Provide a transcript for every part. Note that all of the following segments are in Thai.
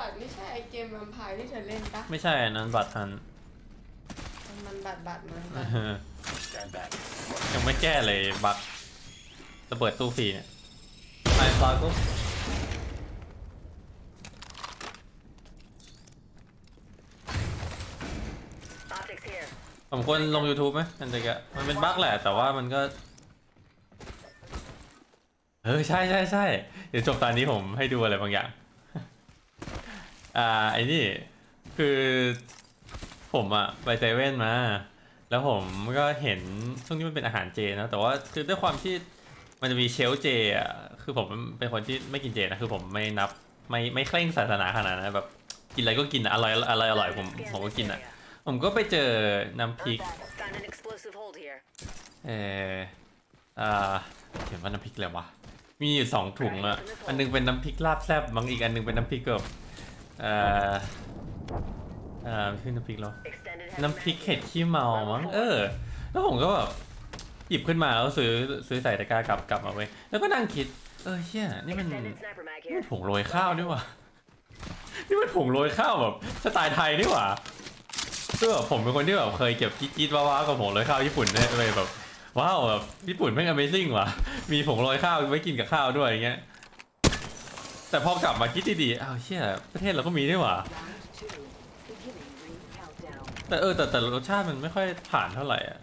ดไม่ใช่ไอเกมวัมไพร์ที่เธอเล่นปะไม่ใช่นั้นบัตรทันมันบัตรมันยังไม่แก้เลยบักระเบิดตู้ฟรีเนี่ยไอ้ฟลาก็ผมควรลง YouTube ไหมอันเด็กอะมันเป็นบั๊กแหละแต่ว่ามันก็ใช่เดี๋ยวจบตอนนี้ผมให้ดูอะไรบางอย่างไอ้นี่คือผมอะไปเซเว่นมาแล้วผมก็เห็นช่วงนี้มันเป็นอาหารเจนะแต่ว่าคือด้วยความที่มันจะมีเชลเจอะคือผมเป็นคนที่ไม่กินเจนะคือผมไม่นับไม่เคร่งศาสนาขนาดนั้นแบบกินอะไรก็กินอร่อยผมก็กินอะผมก็ไปเจอน้ำพริกเขียนว่าน้ำพริกอะไรวะมีอยู่2 ถุงอะอันนึงเป็นน้ำพริกลาบแซ่บบางอีกอันนึงเป็นน้ำพริกแบบไม่ใช่น้ำพริกหรอน้ำพริกเห็ดขี้เมามั้งแล้วผมก็แบบหยิบขึ้นมาแล้วซื้อใส่ตะกร้ากลับมาไว้แล้วก็นั่งคิดเชี่ยนี่มันผงโรยข้าวนี่หว่านี่มันผงโรยข้าวแบบสไตล์ไทยนี่หว่าคือแบบผมเป็นคนที่แบบเคยเก็บจี๊ดว้าวกับผงโรยข้าวญี่ปุ่นเนี่ยเลยแบบว้าวแบบญี่ปุ่นแม่ง Amazing ว่ะมีผงโรยข้าวไว้กินกับข้าวด้วยอย่างเงี้ยแต่พอกลับมาคิดดีๆอ้าวเชี่ยประเทศเราก็มีนี่หว่าแต่รสชาติมันไม่ค่อยผ่านเท่าไหร่อ่ะ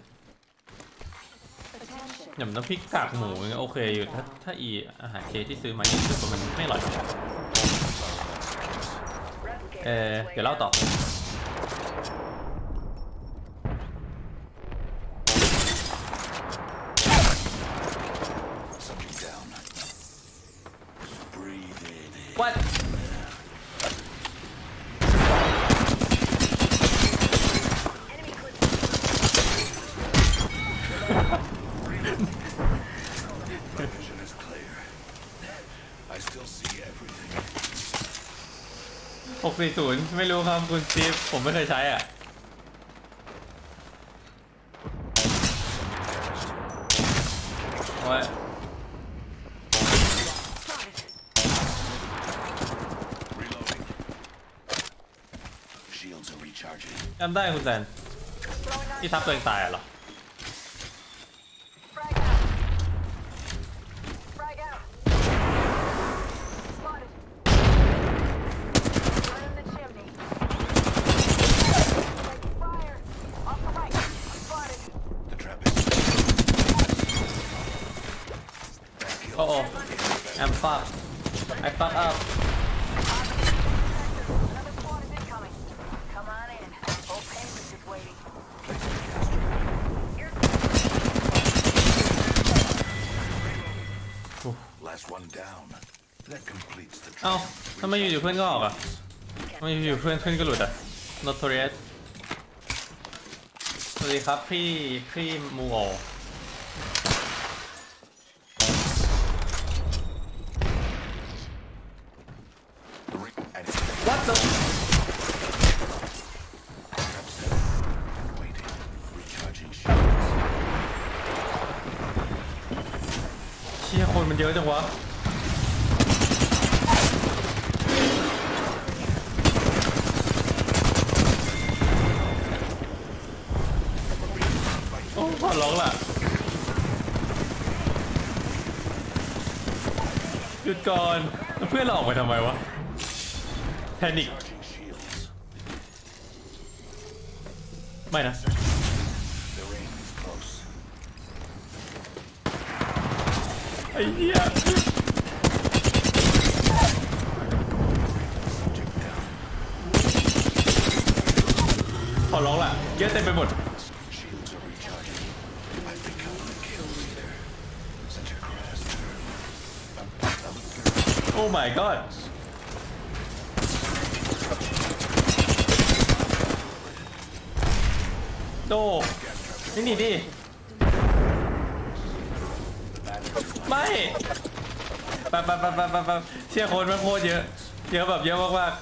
อย่างน้ำพริกกากหมูอย่างเงี้ยโอเคอยู่ถ้าอาหารเจที่ซื้อมานี่คือมันไม่อร่อยเดี๋ยวเล่าต่อWhat? 640ไม่รู้ครับคุณสตีฟผมไม่เคยใช้อ่ะว่าจำได้คุณแซนที่ทับตัวเองตายเหรอI'm fucked. I fucked up. เอ้าทำไมอยู่ๆเพื่อนก็ออกอ่ะทำไมอยู่ๆเพื่อนก็หลุดอ่ะ Notorious สวัสดีครับพี่มูโอWhat the เชี่ยคนมันเยอะจังวะโอ้ขอร้องล่ะหยุดก่อนแล้วเพื่อนเราออกไปทำไมวะแพนิคไม่นะไอ้เหี้ยขอร้องล่ะเยอะเต็มไปหมดโอ้ my god โดนี่หนีดิไม่ไปเชี่ยคนมันโคตรเยอะแบบเยอะมาก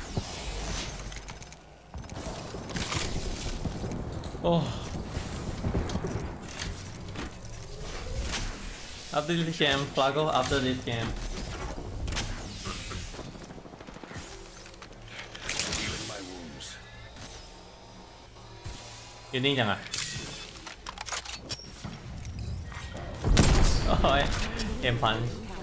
ๆโอ้ after this game Flago after this game ยืนนิ่งจังอะโอ้ยเกมพัน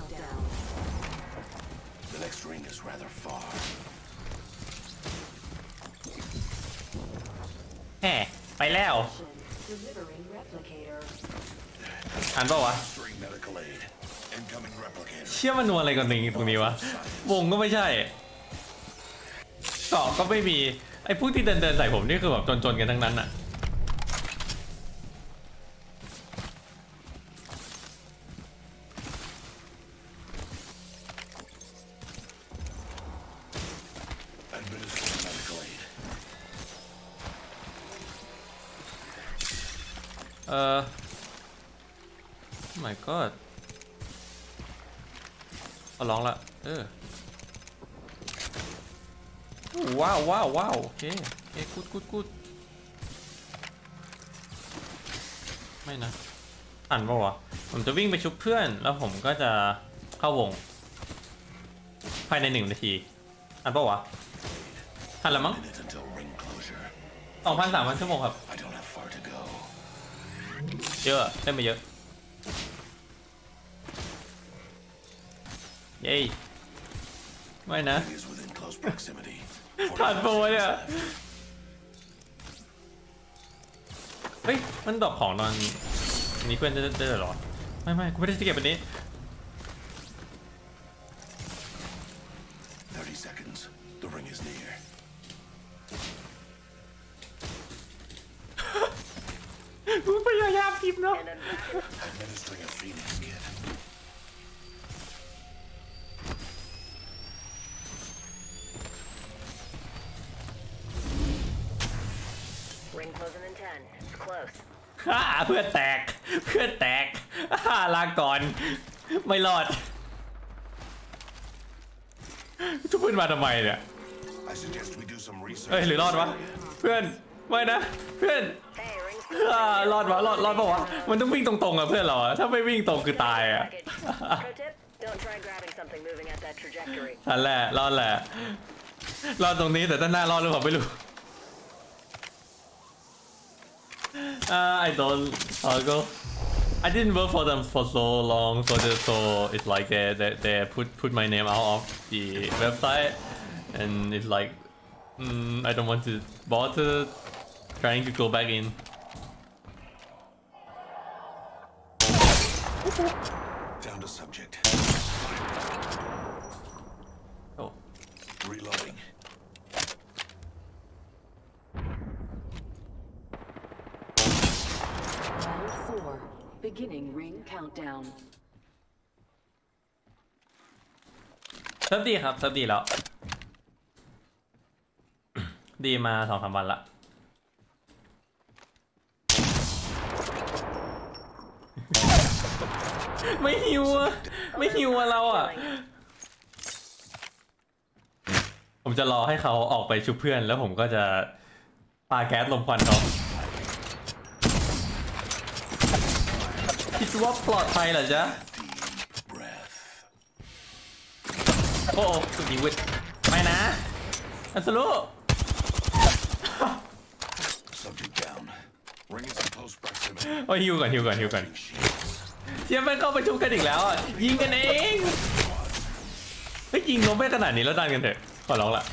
แห่ไปแล้วอ่านเปล่าวะเชื่อมันนัวอะไรกันตรงนี้วะวงก็ไม่ใช่เกาะก็ไม่มีไอ้พวกที่เดินใส่ผมนี่คือแบบจนกันทั้งนั้นอะmy god เอาร้องละว้าวโอเคกูดไม่นะอ่านป่าวะผมจะวิ่งไปชุบเพื่อนแล้วผมก็จะเข้าวงภายใน1 นาทีอ่านป่าวะทันแล้วมั้ง2,000-3,000 ชั่วโมงครับเยอะได้มาเยอะเย้ไม่นะผ่านโปรเนี่ยเฮ้ยมันดอกของตอนนี้เพื่อนได้หรอไม่กูไม่ได้จะเก็บอันนี้กูพยายามพิมพ์เนาะเพื่อนแตกลาก่อนไม่รอดทุกเพื่อนมาทำไมเนี่ยหรือรอดวะเพื่อนไม่นะเพื่อนรอดปะวะมันต้องวิ่งตรงๆอะเพื่อนเราอะถ้าไม่วิ่งตรงคือตายอะนั่นแหละรอดตรงนี้แต่ด้านหน้ารอดหรือเปล่าไม่รู้I don't go. I didn't work for them for so long, so it's like they put my name out of the website, and it's like I don't want to bother trying to go back in. Down to subject. Oh. Reloading. Beginning ring countdown. เซิร์ฟดีครับเซิร์ฟดีแล้ว ดีมา2-3 วันละไม่หิวเราอ่ะผมจะรอให้เขาออกไปชุบเพื่อนแล้วผมก็จะปาแก๊สลมควันเขาคิดว่าปลอดภัยเหรอจ๊ะโอ้สุดดีวิทไม่นะอัสลู โอ้ยฮิวก่อนเทียบไปเข้าไปชุบกันอีกแล้วอ่ะยิงกันเองไม่ยิงล้มไปขนาดนี้แล้วดันกันเถอะขอร้องละ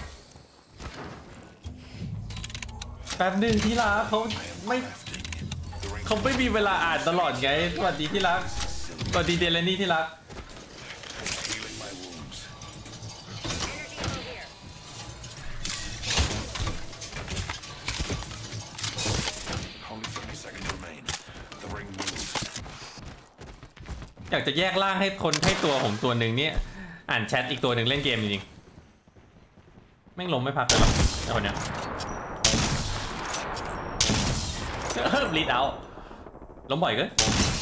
แป๊บนึงที่รักเขาไม่มีเวลาอ่านตลอดไงสวัสดีที่รักสวัสดีเดลนี่ที่รักอยากจะแยกร่างให้ตัวผมตัวหนึ่งเนี่ยอ่านแชทอีกตัวหนึ่งเล่นเกมจริงๆแม่งล้มไม่พักเลยหรอกไอ้คนเนี้ยรีดเอาล้มบ่อยเกิน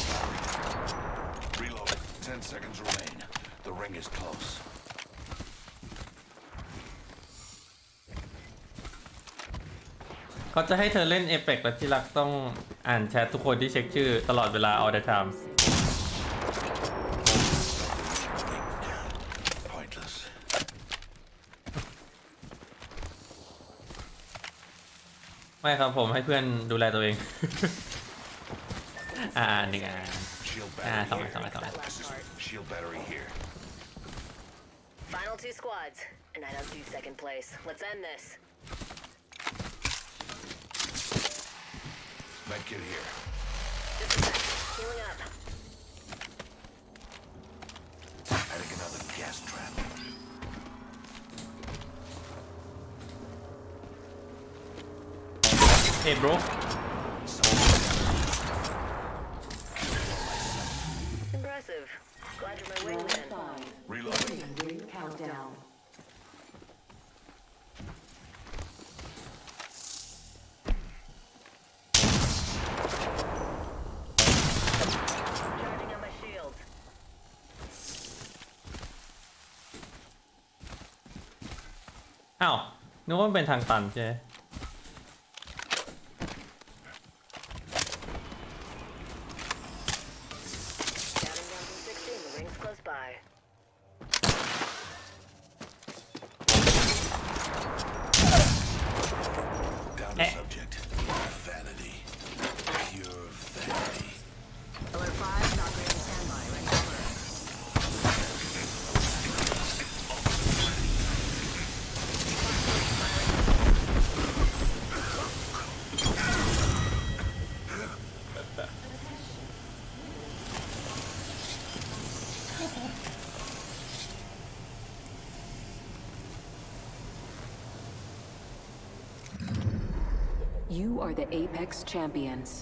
เขาจะให้เธอเล่นเอเปกแล้วที่รักต้องอ่านแชททุกคนที่เช็คชื่อตลอดเวลา all the time ไม่ครับผมให้เพื่อนดูแลตัวเอง หนึ่ง Shield สอง battery สอง here. Shield battery here. Final 2 squads, and I don't do second place. Let's end this. Medkit here. Just a sec. Healing up. Adding another gas trap. Hey bro Impressive. Glad you're my wingman. Reloading. Ring countdown. Charging on my shield. อ้าวนึกว่ามันเป็นทางตันใช่ Counting down from 16. The ring's close by. Down to subject. Vanity. Pure vanity. Alert 5, not ready to standby. Ready to alert. You are the Apex Champions.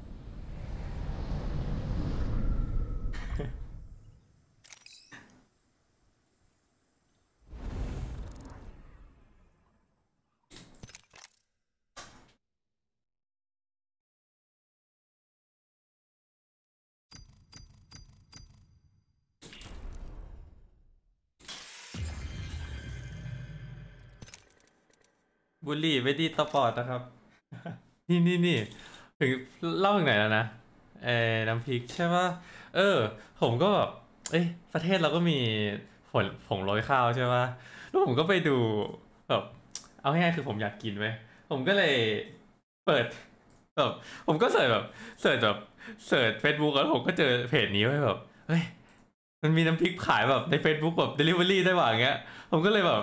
บุลลี่ไม่ดีสปอร์ตนะครับ นี่ถึงเล่าถึงไหนแล้วนะน้ำพริกใช่ป่ะผมก็แบบประเทศเราก็มีผงโรยข้าวใช่ป่ะแล้วผมก็ไปดูแบบเอาง่ายๆคือผมอยากกินไหมผมก็เลยเปิดแบบผมก็เสิร์ชเฟซบุ๊กแล้วผมก็เจอเพจนี้ไว้แบบมันมีน้ำพริกขายแบบใน Facebook แบบ Delivery ได้หว่าอย่างเงี้ยผมก็เลยแบบ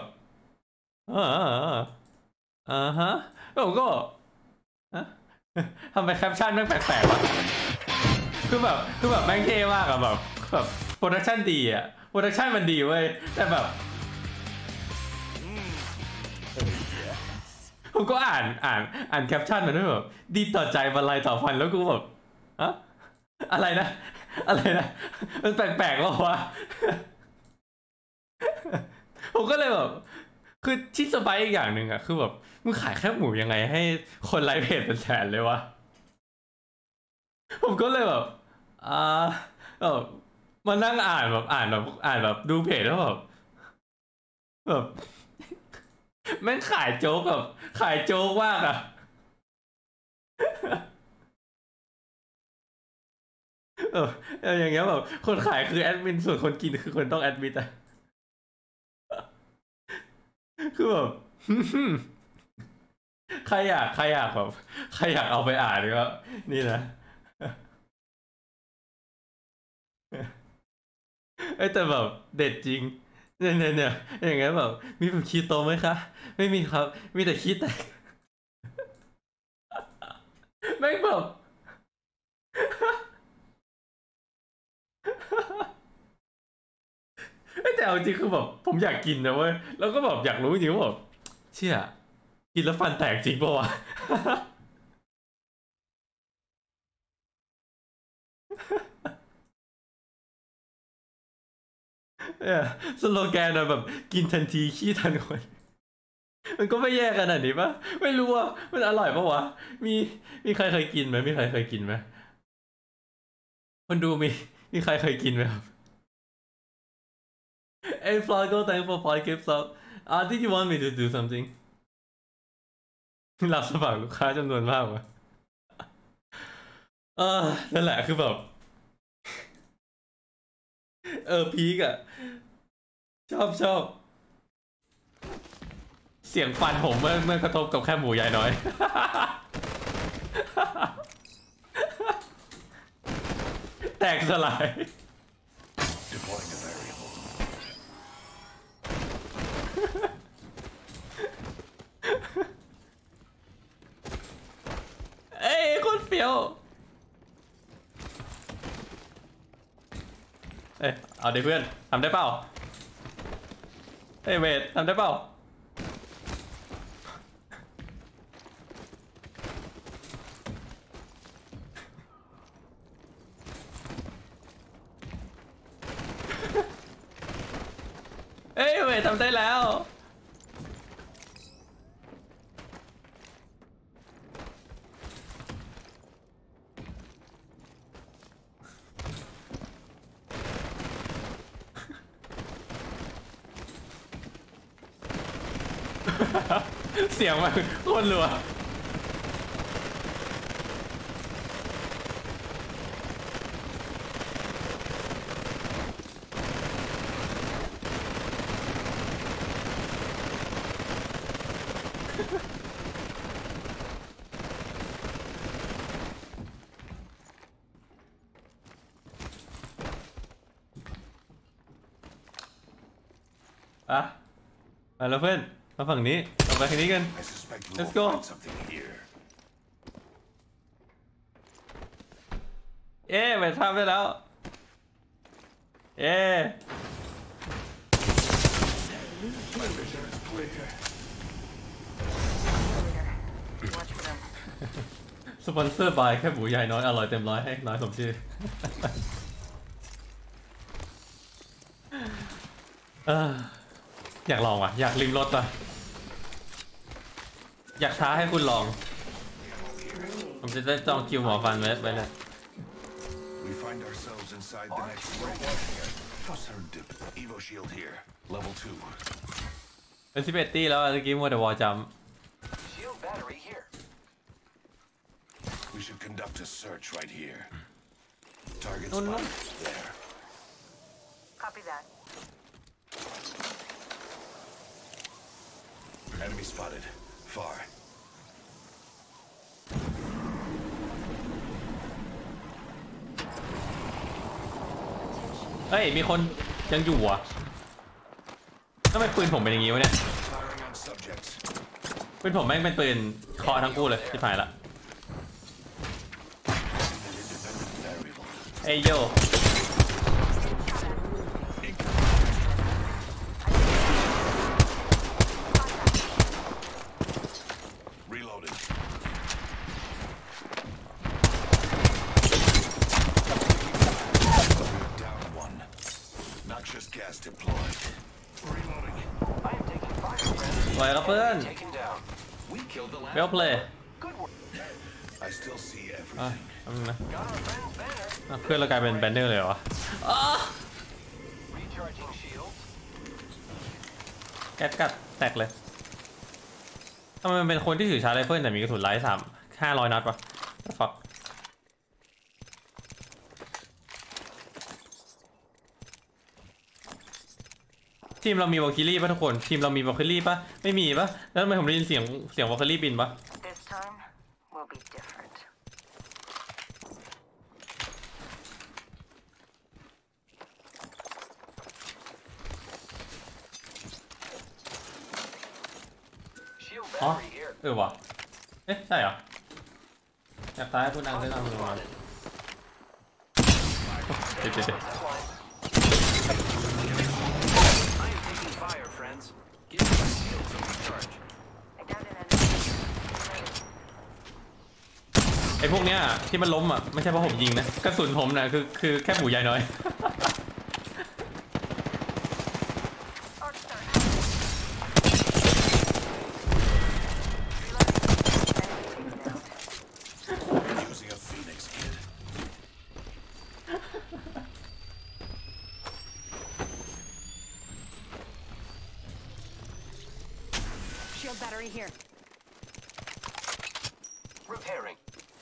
ฮะแล้วผมก็ทำไมแคปชั่นแม่งแปลกๆวะคือแบบแม่งเท่มากอะแบบโปรดักชั่นดีอะโปรดักชั่นมันดีเว้ยแต่แบบผมก็อ่านแคปชั่นมันด้วยแบบดีต่อใจบรรลัยต่อฟันแล้วกูแบบอะไรนะมันแปลกๆวะวะ ผมก็เลยแบบคือที่สบายอีกอย่างหนึ่งอะคือแบบมึงขายแคบหมูยังไงให้คนไลฟ์เพจเป็นแสนเลยวะผมก็เลยแบบมานั่งอ่านแบบดูเพจแล้วแบบแม่งขายโจ๊กแบบขายโจ๊กมากอะอย่างเงี้ยแบบคนขายคือแอดมินส่วนคนกินคือคนต้องแอดมินอะคือแบบ ใครอยากแบบใครอยากเอาไปอ่านก็นี่นะแต่แบบเด็ดจริงเนี่ยอย่างเงี้ยแบบมีแบบคีโตไหมคะไม่มีครับมีแต่คีแตกแม่งแบบแต่เอาจริงคือแบบผมอยากกินนะเว้ยแล้วก็แบบอยากรู้จริงว่าแบบเชี่ยกินแล้วฟันแตกจริงป่าวะ สโลแกนอะแบบกินทันทีขี้ทันคนมันก็ไม่แย่ขนาดนี้ปะไม่รู้ว่ามันอร่อยปะวะมีใครเคยกินไหมมีใครเคยกินไหมคนดูมีใครเคยกินไหมครับ Hey Flago thanks for 5 gifts up did you want me to do something รับสมัครลูกค้าจำนวนมากวะนั่นแหละคือแบบพีกอะชอบเสียงฟันผมเมื่อกระทบกับแค่หมูใหญ่น้อยแตกสลาย Deploying a variable. เอ้ยโคตรเฟี้ยวเอ้ยเอาดิเพื่อนทำได้เปล่าเอ้ยเวททำได้เปล่าเอ้ยเวททำได้แล้วเสียงมันโคตรรัวอ่ะมาแล้วเพื่อนมาฝั่งนี้เราไปทางนี้กัน I suspect we Let's will go. find something here. เอ๊ะไปทำได้แล้วเอ๊ะ My vision is clear. Watch for them. สปอนเซอร์บายแค่หมูใหญ่น้อยอร่อยเต็มร้อยให้น้อยสมชื่อ อยากลองว่ะอยากลิมรสว่ะอยากท้าให้คุณลองผมจะได้จองคิวหมอฟันไว้เลย We find ourselves inside the next ring. Serendip. Evo shield here. Level 2. เป็น11ตี้แล้วเมื่อกี้มัวแต่วอลจัม Shield battery here. We should conduct a search right here. Target No, no. spotted. There. Copy that. Enemy spotted. Far. เฮ้ยมีคนยังอยู่อ่ะทำไมปืนผมเป็นอย่างงี้วะเนี่ย Firing on subjects. ปืนผมแม่งเป็นปืนเคาะทั้งคู่เลยที่ผ่านละ Independent variable. เอ้ยโย Reloading. Down one. Noxious gas deployed. Reloading. I am taking fire, friend. สวยครับเพื่อน Taken down. We killed the เวล last. เพลย์ Good work. I still see อ่ะ everything. แป๊บนึงนะ Got our friend's banner. อ่ะเพื่อนเรากลายเป็นแบนเนอร์เลยเหรอวะ Recharging shields. แก๊สกัดแตกเลยทำไมมันเป็นคนที่ถือชาร์จไรเฟิลแต่มีกระสุนไร้500 นัดวะ The fuck ทีมเรามีวอลคิลี่ป่ะทุกคนทีมเรามีวอลคิลี่ป่ะไม่มีป่ะแล้วทำไมผมได้ยินเสียงวอลคิลี่บินป่ะ This time will be different. อ๋อ Battery here. เออว่ะเอ๊ะใช่เหรออยากตายให้ผู้นำได้ทำลงมาเดี๋ยว That's line. I am taking fire, friends. Give my shields a recharge. I got an enemy. ไอ้พวกเนี้ยที่มันล้มอ่ะไม่ใช่เพราะผมยิงนะกระสุนผมนะคือแค่หมูใหญ่น้อย Arc star out. Reloading. Enemy taken down. Using a Phoenix kit. Shield battery here. Repairing.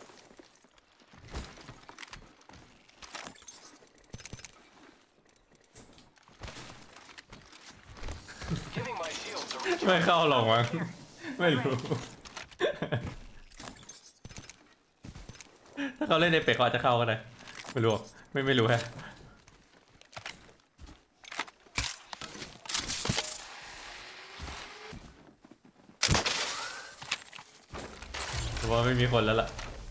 Giving my shields a ไม่ recharge. เข้าหรอกมั้งไม่รู้ ถ้าเขาเล่นในเป็กเขาอาจจะเข้าก็ได้ไม่รู้ไม่รู้ฮะว่าไม่มีคนแล้วล่ะ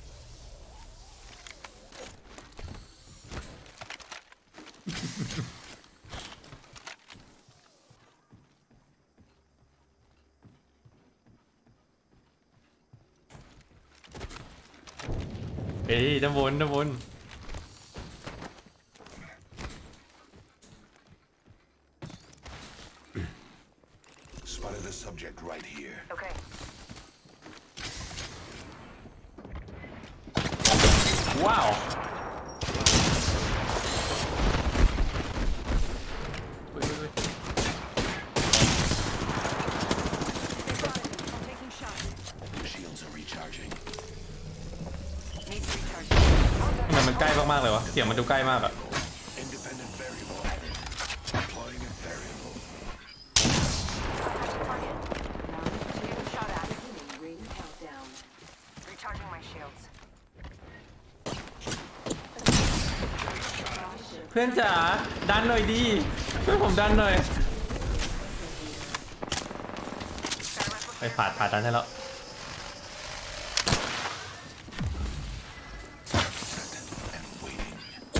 เฮ้ยด้านบน Spotted the subject right here. Okay. ว้าว Shields are recharging. Needs recharge. ทำไมมันใกล้มากๆเลยวะเสียงมันดูใกล้มากอะ Independent variable added. Deploying a variable. Being shot at. Beginning ring countdown. Recharging my shields. เพื่อนจ๋าดันหน่อยดีช่วยผมดันหน่อยไปผ่าดันให้แล้ว And waiting.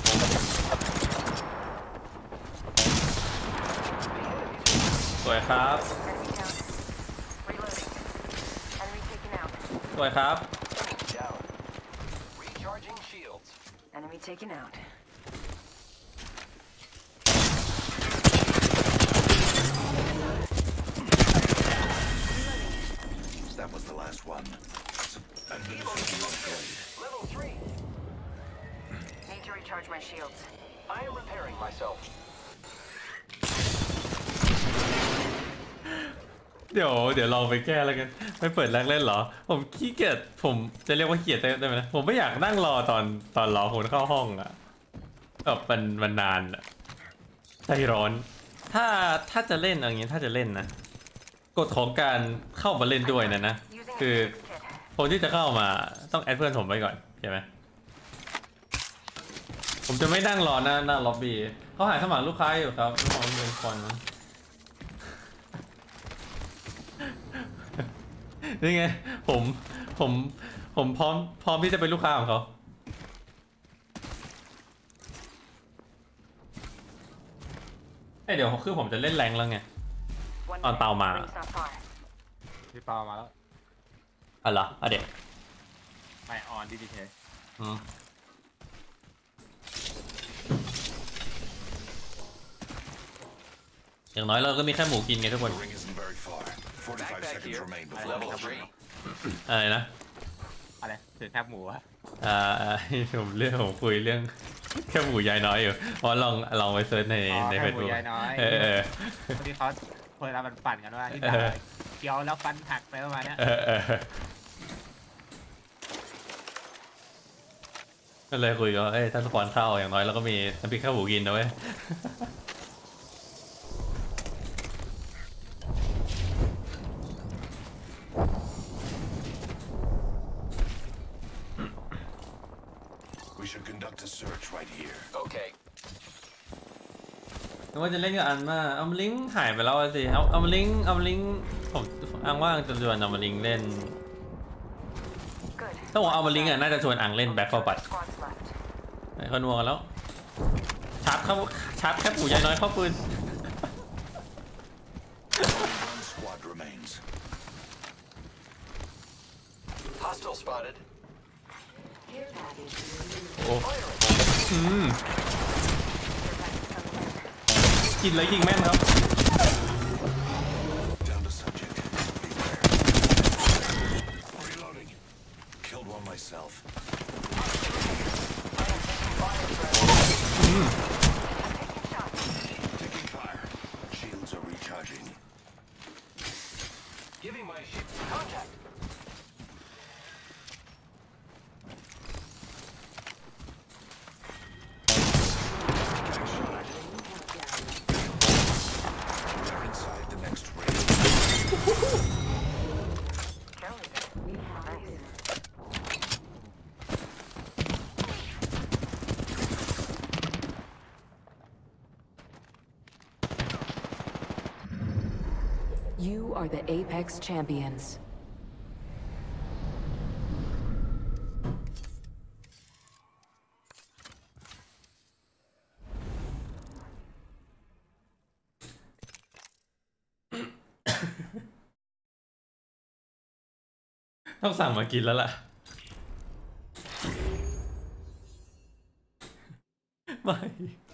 สวยครับ Enemy down. Reloading. Enemy taken out. สวยครับ Down. Recharging shields. Enemy taken out. That was the last one. Administering upgrade. Level 3. Need to recharge my shields. I am repairing myself. เดี๋ยวลองไปแก้แล้วกันไม่เปิดแรงเล่นเหรอผมขี้เกียจผมจะเรียกว่าเกียจได้ไหมนะผมไม่อยากนั่งรอตอนรอคนเข้าห้องอะแบบมันนานอะใจร้อนถ้าจะเล่นอย่างงี้ถ้าจะเล่นนะกฎของการเข้ามาเล่นด้วยนะคือคนที่จะเข้ามาต้องแอดเพื่อนผมไว้ก่อนใช่ไหมผมจะไม่นั่งรอหน้าล็อบบี้เขาหาสมัครลูกค้าอยู่ครับลูกค้าเป็นคนนี่ไงผมพร้อมที่จะเป็นลูกค้าของเขาเดี๋ยวคือผมจะเล่นแรงแล้วไง One On minute. tao mà. Ring's not far. พี่เปามาแล้วอ๋อเหรอเดี๋ยวไม่ออนดีดีเคอย่างน้อยเราก็มีแค่หมูกินไงทุกคน The ring isn't very far. 45 Backpack seconds here. remain before Level closing. 3. อะไรนะอะไรถือแคบหมูอะผมคุยเรื่องแค่หมูยายน้อยอยู่เพราะลองไปเซิร์ชในแคเฟบซหมูบุ๊กยายน้อยเออคนที่เขาเวลามันปั่นกันว่าที่ด่าเคี้ยวแล้วฟันหักไปประมาณเนี้ยก็เลยคุยว่าถ้าสปอนเข้าอย่างน้อยเราก็มีน้ำพริกข้าวหมูกินนะเว้ย We should conduct a search right here. Okay. นึกว่าจะเล่นกับอันมาเอาลิงก์หายไปแล้วสิเอาลิงก์ผมอังว่างจะชวนเอาลิงก์เล่น Good. ถ้าผมเอาลิงก์อ่ะน่าจะชวนอังเล่นแบ็คฟอร์บัต Squads left. เขานัวกันแล้วชาร์จแค่ปู่ยายน้อยเข้าปืน One squad remains. Hostile spotted. โอ้กินเลยยิงแม่นครับ Down to subject. Beware. Reloading. Killed one myself. Taking fire. Shields are recharging. Giving my ship contact. We're inside the next ring. Kelly. Nice. You are the Apex Champions. ต้องสั่งมากินแล้วล่ะ ไม่